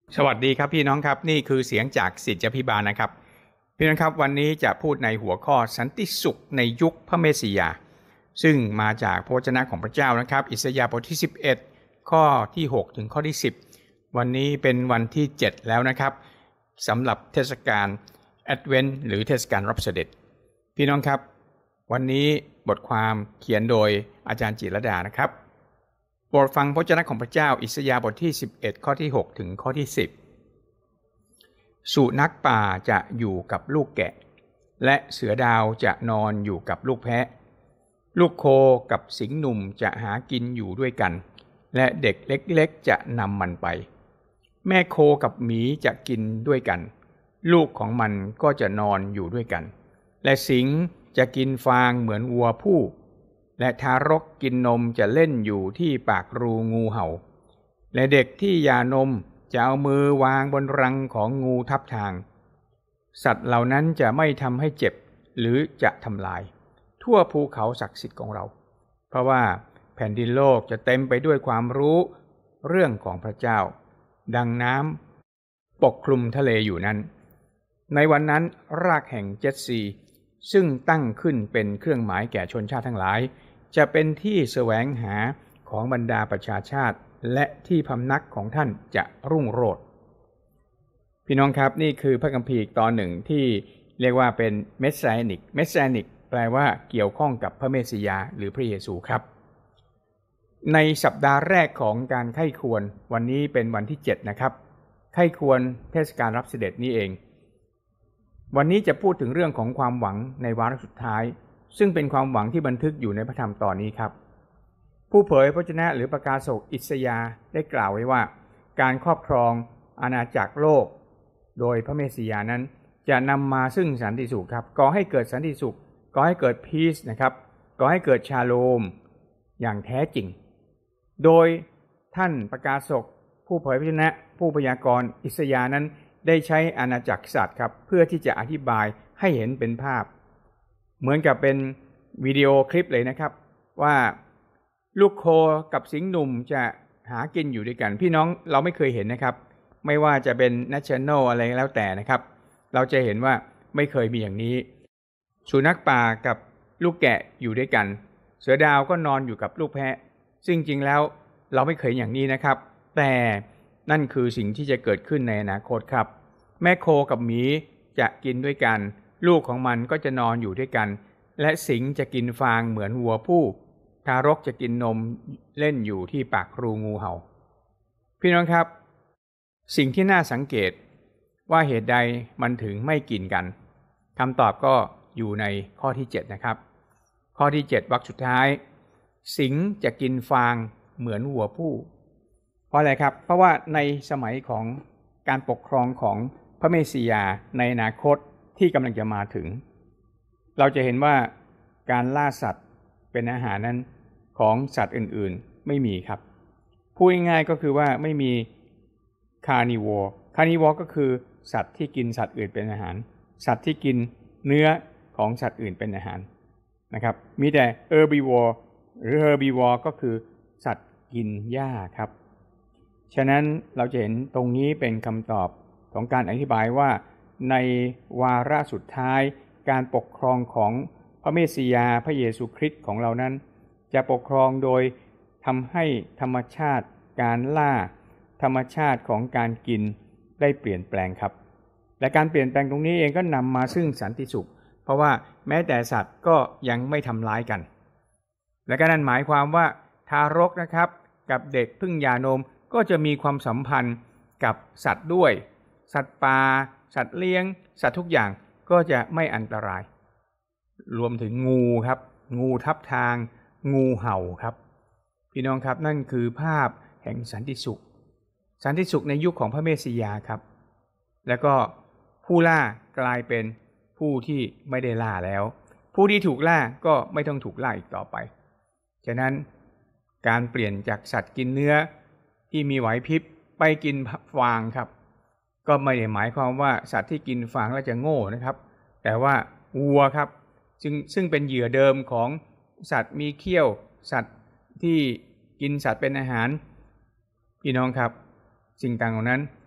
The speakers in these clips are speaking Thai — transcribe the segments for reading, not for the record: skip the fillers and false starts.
สวัสดีครับพี่น้องครับนี่คือเสียงจากศิษยพิบาลนะครับพี่น้องครับวันนี้จะพูดในหัวข้อสันติสุขในยุคพระเมสสิยาซึ่งมาจากพระวจนะของพระเจ้านะครับอิสยาห์บทที่11ข้อที่6ถึงข้อที่10วันนี้เป็นวันที่7แล้วนะครับสำหรับเทศกาลแอดเวนต์หรือเทศกาลรับเสด็จพี่น้องครับวันนี้บทความเขียนโดยอาจารย์จิรดานะครับโปรดฟังพระวจนะของพระเจ้าอิสยาห์บทที่11ข้อที่6ถึงข้อที่10สุนัขป่าจะอยู่กับลูกแกะและเสือดาวจะนอนอยู่กับลูกแพะลูกโคกับสิงห์หนุ่มจะหากินอยู่ด้วยกันและเด็กเล็กๆจะนำมันไปแม่โคกับหมีจะกินด้วยกันลูกของมันก็จะนอนอยู่ด้วยกันและสิงห์จะกินฟางเหมือนวัวผู้และทารกกินนมจะเล่นอยู่ที่ปากรูงูเห่าและเด็กที่หย่านมจะเอามือวางบนรังของงูทับทางสัตว์เหล่านั้นจะไม่ทำให้เจ็บหรือจะทำลายทั่วภูเขาศักดิ์สิทธิ์ของเราเพราะว่าแผ่นดินโลกจะเต็มไปด้วยความรู้เรื่องของพระเจ้าดังน้ำปกคลุมทะเลอยู่นั้นในวันนั้นรากแห่งเจ็ดซีซึ่งตั้งขึ้นเป็นเครื่องหมายแก่ชนชาติทั้งหลายจะเป็นที่แสวงหาของบรรดาประชาชาติและที่พำนักของท่านจะรุ่งโรจน์พี่น้องครับนี่คือพระคัมภีร์ตอนหนึ่งที่เรียกว่าเป็นเมสไซนิกแปลว่าเกี่ยวข้องกับพระเมสสิยาหรือพระเยซูครับในสัปดาห์แรกของการไข้ควรวันนี้เป็นวันที่7นะครับไข้ควรเทศกาลรับเสด็จนี้เองวันนี้จะพูดถึงเรื่องของความหวังในวาระสุดท้ายซึ่งเป็นความหวังที่บันทึกอยู่ในพระธรรมตอนนี้ครับผู้เผยพระวจนะหรือประกาศกอิสยาห์ได้กล่าวไว้ว่าการครอบครองอาณาจักรโลกโดยพระเมสสิยานั้นจะนำมาซึ่งสันติสุขครับก่อให้เกิดสันติสุขก่อให้เกิดพีซนะครับก่อให้เกิดชาโลมอย่างแท้จริงโดยท่านประกาศกผู้เผยพระวจนะผู้พยากรณ์อิสยาห์นั้นได้ใช้อาณาจักรสัตว์ครับเพื่อที่จะอธิบายให้เห็นเป็นภาพเหมือนกับเป็นวิดีโอคลิปเลยนะครับว่าลูกโคกับสิงห์หนุ่มจะหากินอยู่ด้วยกันพี่น้องเราไม่เคยเห็นนะครับไม่ว่าจะเป็น National อะไรแล้วแต่นะครับเราจะเห็นว่าไม่เคยมีอย่างนี้สุนัขป่ากับลูกแกะอยู่ด้วยกันเสือดาวก็นอนอยู่กับลูกแพะซึ่งจริงแล้วเราไม่เคยอย่างนี้นะครับแต่นั่นคือสิ่งที่จะเกิดขึ้นในอนาคตครับแม่โคกับหมีจะกินด้วยกันลูกของมันก็จะนอนอยู่ด้วยกันและสิงห์จะกินฟางเหมือนวัวผู้ทารกจะกินนมเล่นอยู่ที่ปากรูงูเห่าพี่น้องครับสิ่งที่น่าสังเกตว่าเหตุใดมันถึงไม่กินกันคำตอบก็อยู่ในข้อที่7นะครับข้อที่7วรรคสุดท้ายสิงห์จะกินฟางเหมือนวัวผู้เพราะอะไรครับเพราะว่าในสมัยของการปกครองของพระเมสสิยาในอนาคตที่กำลังจะมาถึงเราจะเห็นว่าการล่าสัตว์เป็นอาหารนั้นของสัตว์อื่นๆไม่มีครับพูดง่ายๆก็คือว่าไม่มีคาร์นิวอร์ก็คือสัตว์ที่กินสัตว์อื่นเป็นอาหารสัตว์ที่กินเนื้อของสัตว์อื่นเป็นอาหารนะครับมีแต่เฮอร์บิวอร์หรือเฮอร์บิวอร์ก็คือสัตว์กินหญ้าครับฉะนั้นเราจะเห็นตรงนี้เป็นคำตอบของการอธิบายว่าในวาระสุดท้ายการปกครองของพระเมสสิยาพระเยซูคริสต์ของเรานั้นจะปกครองโดยทำให้ธรรมชาติการล่าธรรมชาติของการกินได้เปลี่ยนแปลงครับและการเปลี่ยนแปลงตรงนี้เองก็นำมาซึ่งสันติสุขเพราะว่าแม้แต่สัตว์ก็ยังไม่ทำร้ายกันและก็นั่นหมายความว่าทารกนะครับกับเด็กเพิ่งหย่านมก็จะมีความสัมพันธ์กับสัตว์ด้วยสัตว์ป่าสัตว์เลี้ยงสัตว์ทุกอย่างก็จะไม่อันตรายรวมถึงงูครับงูทับทางงูเห่าครับพี่น้องครับนั่นคือภาพแห่งสันติสุขในยุคของพระเมสสิยาครับแล้วก็ผู้ล่ากลายเป็นผู้ที่ไม่ได้ล่าแล้วผู้ที่ถูกล่าก็ไม่ต้องถูกล่าอีกต่อไปฉะนั้นการเปลี่ยนจากสัตว์กินเนื้อที่มีไหวพริบไปกินฟางครับก็ไม่ได้หมายความว่าสัตว์ที่กินฟางแล้วจะโง่นะครับแต่ว่าวัวครับซึ่งเป็นเหยื่อเดิมของสัตว์มีเขี้ยวสัตว์ที่กินสัตว์เป็นอาหารพี่น้องครับสิ่งต่างๆนั้น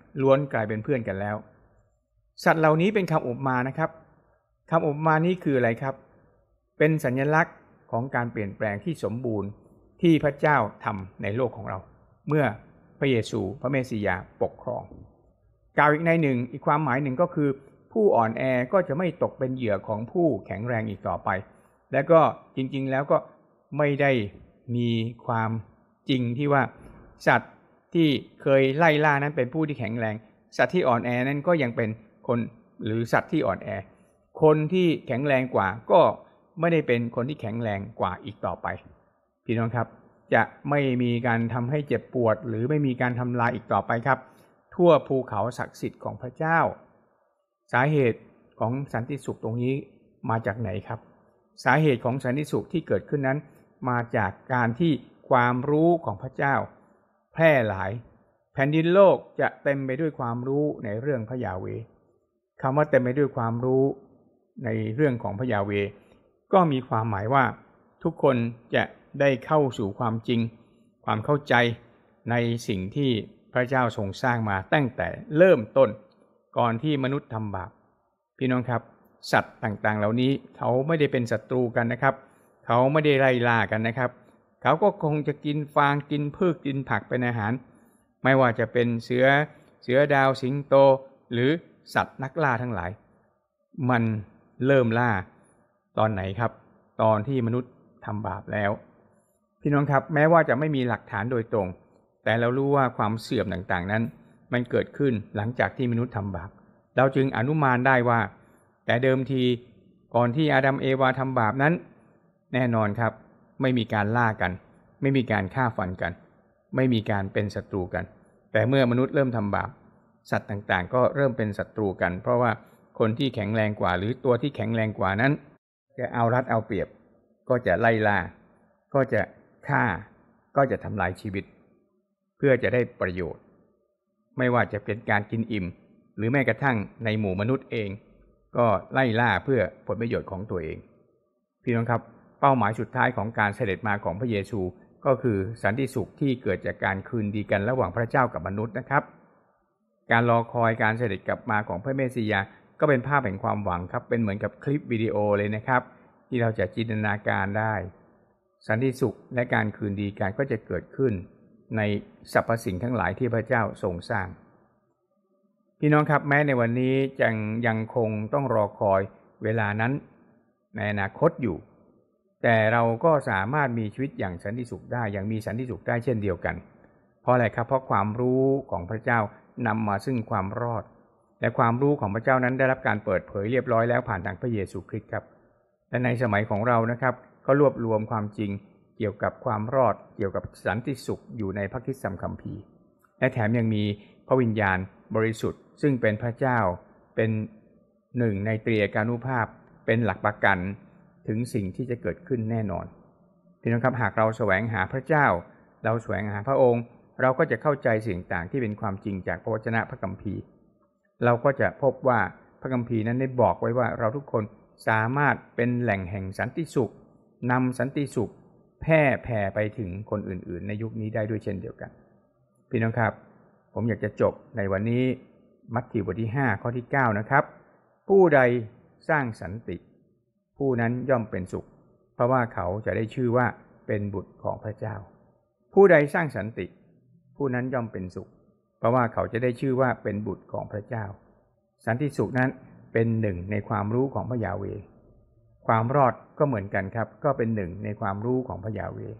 ล้วนกลายเป็นเพื่อนกันแล้วสัตว์เหล่านี้เป็นคำอุปมานะครับคำอุปมานี้คืออะไรครับเป็นสัญลักษณ์ของการเปลี่ยนแปลงที่สมบูรณ์ที่พระเจ้าทำในโลกของเราเมื่อพระเยซูพระเมสสิยาปกครองกล่าวอีกในหนึ่งอีกความหมายหนึ่งก็คือผู้อ่อนแอก็จะไม่ตกเป็นเหยื่อของผู้แข็งแรงอีกต่อไปและก็จริงๆแล้วก็ไม่ได้มีความจริงที่ว่าสัตว์ที่เคยไล่ล่านั้นเป็นผู้ที่แข็งแรงสัตว์ที่อ่อนแอนั้นก็ยังเป็นคนหรือสัตว์ที่อ่อนแอคนที่แข็งแรงกว่าก็ไม่ได้เป็นคนที่แข็งแรงกว่าอีกต่อไปพี่น้องครับจะไม่มีการทำให้เจ็บปวดหรือไม่มีการทำลายอีกต่อไปครับทั่วภูเขาศักดิ์สิทธิ์ของพระเจ้าสาเหตุของสันติสุขตรงนี้มาจากไหนครับสาเหตุของสันติสุขที่เกิดขึ้นนั้นมาจากการที่ความรู้ของพระเจ้าแพร่หลายแผ่นดินโลกจะเต็มไปด้วยความรู้ในเรื่องพระยาเวห์คำว่าเต็มไปด้วยความรู้ในเรื่องของพระยาเวห์ก็มีความหมายว่าทุกคนจะได้เข้าสู่ความจริงความเข้าใจในสิ่งที่พระเจ้าทรงสร้างมาตั้งแต่เริ่มต้นก่อนที่มนุษย์ทำบาปพี่น้องครับสัตว์ต่างๆเหล่านี้เขาไม่ได้เป็นศัตรูกันนะครับเขาไม่ได้ไล่ล่ากันนะครับเขาก็คงจะกินฟางกินพืชกินผักเป็นอาหารไม่ว่าจะเป็นเสือดาวสิงโตหรือสัตว์นักล่าทั้งหลายมันเริ่มล่าตอนไหนครับตอนที่มนุษย์ทำบาปแล้วพี่น้องครับแม้ว่าจะไม่มีหลักฐานโดยตรงแต่เรารู้ว่าความเสื่อมต่างๆนั้นมันเกิดขึ้นหลังจากที่มนุษย์ทำบาปเราจึงอนุมานได้ว่าแต่เดิมทีก่อนที่อาดัมเอวาทำบาปนั้นแน่นอนครับไม่มีการล่ากันไม่มีการฆ่าฟันกันไม่มีการเป็นศัตรูกันแต่เมื่อมนุษย์เริ่มทำบาปสัตว์ต่างๆก็เริ่มเป็นศัตรูกันเพราะว่าคนที่แข็งแรงกว่าหรือตัวที่แข็งแรงกว่านั้นจะเอารัดเอาเปรียบก็จะไล่ล่าก็จะฆ่าก็จะทำลายชีวิตเพื่อจะได้ประโยชน์ไม่ว่าจะเป็นการกินอิ่มหรือแม้กระทั่งในหมู่มนุษย์เองก็ไล่ล่าเพื่อผลประโยชน์ของตัวเองพี่น้องครับเป้าหมายสุดท้ายของการเสด็จมาของพระเยซูก็คือสันติสุขที่เกิดจากการคืนดีกันระหว่างพระเจ้ากับมนุษย์นะครับการรอคอยการเสด็จกลับมาของพระเมสสิยาก็เป็นภาพแห่งความหวังครับเป็นเหมือนกับคลิปวิดีโอเลยนะครับที่เราจะจินตนาการได้สันติสุขและการคืนดีกันก็จะเกิดขึ้นในสรรพสิ่งทั้งหลายที่พระเจ้าทรงสร้างพี่น้องครับแม้ในวันนี้ยังคงต้องรอคอยเวลานั้นในอนาคตอยู่แต่เราก็สามารถมีชีวิตอย่างสันติสุขได้อย่างมีสันติสุขได้เช่นเดียวกันเพราะอะไรครับเพราะความรู้ของพระเจ้านำมาซึ่งความรอดและความรู้ของพระเจ้านั้นได้รับการเปิดเผยเรียบร้อยแล้วผ่านทางพระเยซูคริสต์ครับและในสมัยของเรานะครับก็รวบรวมความจริงเกี่ยวกับความรอดเกี่ยวกับสันติสุขอยู่ในพระคริสตธรรมคัมภีร์และแถมยังมีพระวิญญาณบริสุทธิ์ซึ่งเป็นพระเจ้าเป็นหนึ่งในตรีเอกานุภาพเป็นหลักประกันถึงสิ่งที่จะเกิดขึ้นแน่นอนพี่น้องครับหากเราแสวงหาพระเจ้าเราแสวงหาพระองค์เราก็จะเข้าใจสิ่งต่างที่เป็นความจริงจากพระวจนะพระคัมภีร์เราก็จะพบว่าพระคัมภีร์นั้นได้บอกไว้ว่าเราทุกคนสามารถเป็นแหล่งแห่งสันติสุขนำสันติสุขแผ่ไปถึงคนอื่นๆในยุคนี้ได้ด้วยเช่นเดียวกันพี่น้องครับผมอยากจะจบในวันนี้มัทธิวบทที่5ข้อที่9นะครับผู้ใดสร้างสันติผู้นั้นย่อมเป็นสุขเพราะว่าเขาจะได้ชื่อว่าเป็นบุตรของพระเจ้าผู้ใดสร้างสันติผู้นั้นย่อมเป็นสุขเพราะว่าเขาจะได้ชื่อว่าเป็นบุตรของพระเจ้าสันติสุขนั้นเป็นหนึ่งในความรู้ของพระยาเวห์ความรอดก็เหมือนกันครับก็เป็นหนึ่งในความรู้ของพระยาเวห์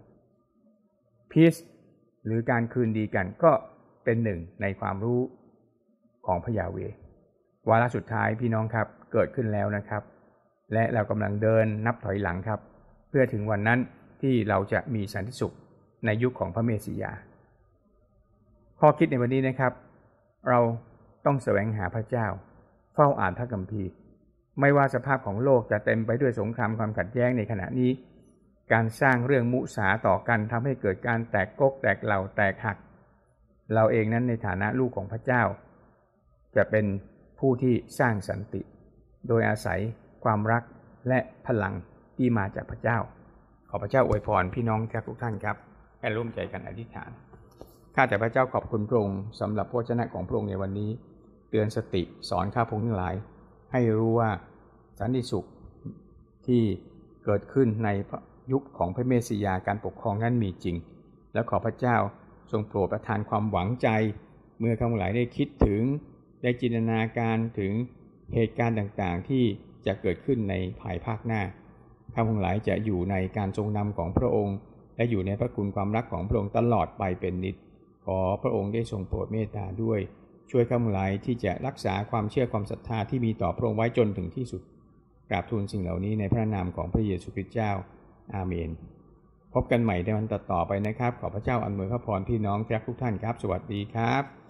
Peace หรือการคืนดีกันก็เป็นหนึ่งในความรู้ของพระยาเวห์วาระสุดท้ายพี่น้องครับเกิดขึ้นแล้วนะครับและเรากำลังเดินนับถอยหลังครับเพื่อถึงวันนั้นที่เราจะมีสันติสุขในยุคของพระเมสสิยาข้อคิดในวันนี้นะครับเราต้องแสวงหาพระเจ้าเฝ้าอ่านพระคัมภีร์ไม่ว่าสภาพของโลกจะเต็มไปด้วยสงครามความขัดแย้งในขณะนี้การสร้างเรื่องมุสาต่อกันทำให้เกิดการแตกก๊กแตกเหล่าแตกหักเราเองนั้นในฐานะลูกของพระเจ้าจะเป็นผู้ที่สร้างสันติโดยอาศัยความรักและพลังที่มาจากพระเจ้าขอพระเจ้าอวยพรพี่น้องทุกท่านครับให้ร่วมใจกันอธิษฐานข้าแต่พระเจ้าขอบคุณพระองค์สำหรับพระวจนะของพระองค์ในวันนี้เตือนสติสอนข้าพระองค์ทั้งหลายให้รู้ว่าสันติสุขที่เกิดขึ้นในยุคของพระเมสสิยาการปกครองนั้นมีจริงและขอพระเจ้าทรงโปรดประทานความหวังใจเมื่อข้าพเจ้าได้คิดถึงได้จินตนาการถึงเหตุการณ์ต่างๆที่จะเกิดขึ้นในภายภาคหน้าข้าพเจ้าจะอยู่ในการทรงนำของพระองค์และอยู่ในพระคุณความรักของพระองค์ตลอดไปเป็นนิจขอพระองค์ได้ทรงโปรดเมตตาด้วยช่วยข้าพเจ้าที่จะรักษาความเชื่อความศรัทธาที่มีต่อพระองค์ไว้จนถึงที่สุดกราบทูลสิ่งเหล่านี้ในพระนามของพระเยซูคริสต์เจ้าอาเมนพบกันใหม่ในวันต่อๆไปนะครับขอพระเจ้าอำนวยพระพรพี่น้องทุกท่านครับสวัสดีครับ